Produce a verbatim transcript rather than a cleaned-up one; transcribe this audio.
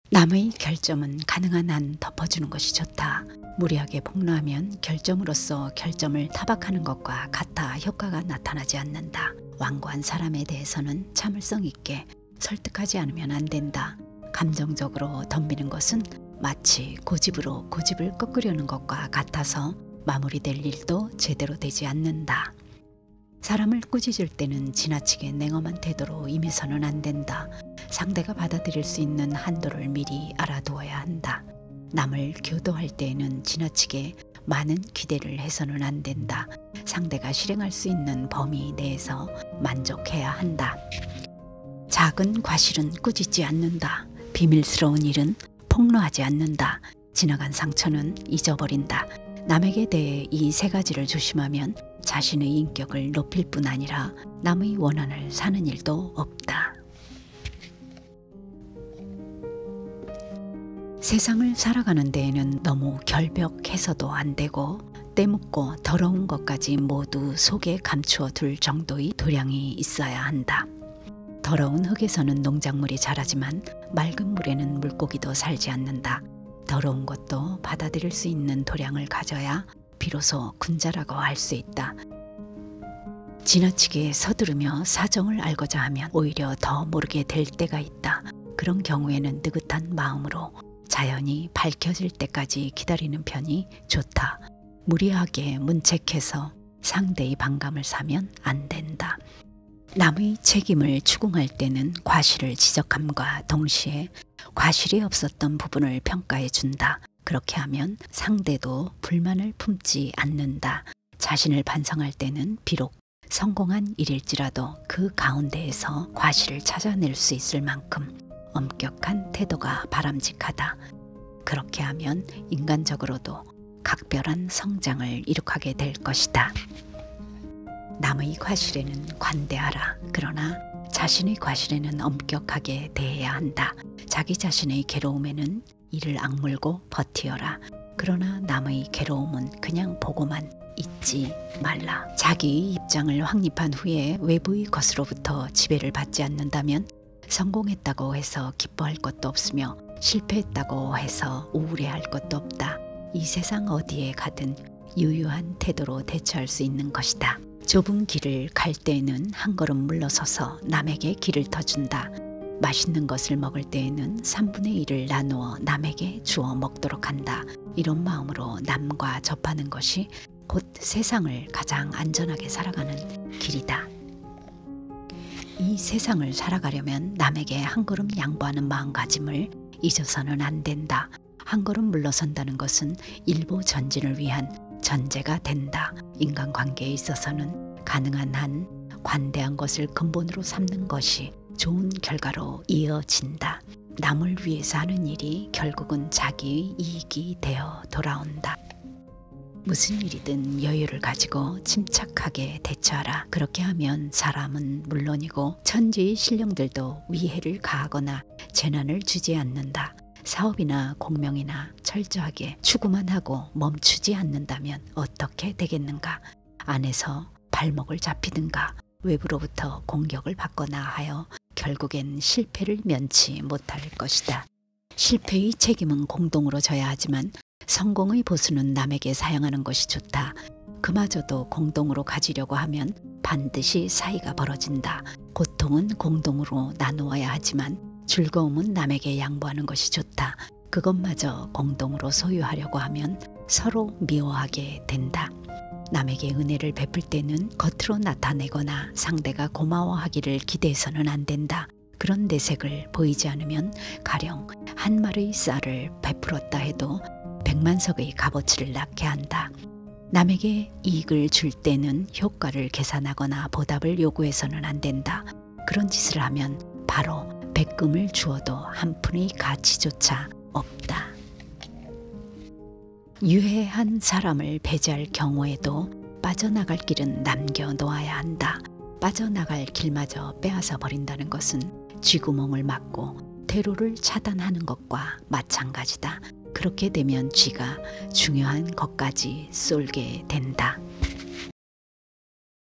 남의 결점은 가능한 한 덮어주는 것이 좋다. 무리하게 폭로하면 결점으로서 결점을 타박하는 것과 같아 효과가 나타나지 않는다. 완고한 사람에 대해서는 참을성 있게 설득하지 않으면 안 된다. 감정적으로 덤비는 것은 마치 고집으로 고집을 꺾으려는 것과 같아서 마무리될 일도 제대로 되지 않는다. 사람을 꾸짖을 때는 지나치게 냉엄한 태도로 임해서는 안 된다. 상대가 받아들일 수 있는 한도를 미리 알아두어야 한다. 남을 교도할 때에는 지나치게 많은 기대를 해서는 안 된다. 상대가 실행할 수 있는 범위 내에서 만족해야 한다. 작은 과실은 꾸짖지 않는다. 비밀스러운 일은 폭로하지 않는다. 지나간 상처는 잊어버린다. 남에게 대해 이 세 가지를 조심하면 자신의 인격을 높일 뿐 아니라 남의 원한을 사는 일도 없다. 세상을 살아가는 데에는 너무 결벽해서도 안 되고 때묻고 더러운 것까지 모두 속에 감추어 둘 정도의 도량이 있어야 한다. 더러운 흙에서는 농작물이 자라지만 맑은 물에는 물고기도 살지 않는다. 더러운 것도 받아들일 수 있는 도량을 가져야 비로소 군자라고 할 수 있다. 지나치게 서두르며 사정을 알고자 하면 오히려 더 모르게 될 때가 있다. 그런 경우에는 느긋한 마음으로 자연이 밝혀질 때까지 기다리는 편이 좋다. 무리하게 문책해서 상대의 반감을 사면 안 된다. 남의 책임을 추궁할 때는 과실을 지적함과 동시에 과실이 없었던 부분을 평가해 준다. 그렇게 하면 상대도 불만을 품지 않는다. 자신을 반성할 때는 비록 성공한 일일지라도 그 가운데에서 과실을 찾아낼 수 있을 만큼 엄격한 태도가 바람직하다. 그렇게 하면 인간적으로도 각별한 성장을 이룩하게 될 것이다. 남의 과실에는 관대하라. 그러나 자신의 과실에는 엄격하게 대해야 한다. 자기 자신의 괴로움에는 이를 악물고 버티어라. 그러나 남의 괴로움은 그냥 보고만 있지 말라. 자기의 입장을 확립한 후에 외부의 것으로부터 지배를 받지 않는다면 성공했다고 해서 기뻐할 것도 없으며 실패했다고 해서 우울해할 것도 없다. 이 세상 어디에 가든 유유한 태도로 대처할 수 있는 것이다. 좁은 길을 갈 때에는 한 걸음 물러서서 남에게 길을 터준다. 맛있는 것을 먹을 때에는 삼분의 일을 나누어 남에게 주어 먹도록 한다. 이런 마음으로 남과 접하는 것이 곧 세상을 가장 안전하게 살아가는 길이다. 이 세상을 살아가려면 남에게 한 걸음 양보하는 마음가짐을 잊어서는 안 된다. 한 걸음 물러선다는 것은 일보 전진을 위한 전제가 된다. 인간관계에 있어서는 가능한 한 관대한 것을 근본으로 삼는 것이 좋은 결과로 이어진다. 남을 위해서 하는 일이 결국은 자기의 이익이 되어 돌아온다. 무슨 일이든 여유를 가지고 침착하게 대처하라. 그렇게 하면 사람은 물론이고 천지의 신령들도 위해를 가하거나 재난을 주지 않는다. 사업이나 공명이나 철저하게 추구만 하고 멈추지 않는다면 어떻게 되겠는가? 안에서 발목을 잡히든가 외부로부터 공격을 받거나 하여 결국엔 실패를 면치 못할 것이다. 실패의 책임은 공동으로 져야 하지만 성공의 보수는 남에게 사용하는 것이 좋다. 그마저도 공동으로 가지려고 하면 반드시 사이가 벌어진다. 고통은 공동으로 나누어야 하지만 즐거움은 남에게 양보하는 것이 좋다. 그것마저 공동으로 소유하려고 하면 서로 미워하게 된다. 남에게 은혜를 베풀 때는 겉으로 나타내거나 상대가 고마워하기를 기대해서는 안 된다. 그런 내색을 보이지 않으면 가령 한 마리의 쌀을 베풀었다 해도 백만석의 값어치를 낳게 한다. 남에게 이익을 줄 때는 효과를 계산하거나 보답을 요구해서는 안 된다. 그런 짓을 하면 바로 백금을 주어도 한 푼의 가치조차 없다. 유해한 사람을 배제할 경우에도 빠져나갈 길은 남겨놓아야 한다. 빠져나갈 길마저 빼앗아 버린다는 것은 쥐구멍을 막고 퇴로를 차단하는 것과 마찬가지다. 그렇게 되면 쥐가 중요한 것까지 쏠게 된다.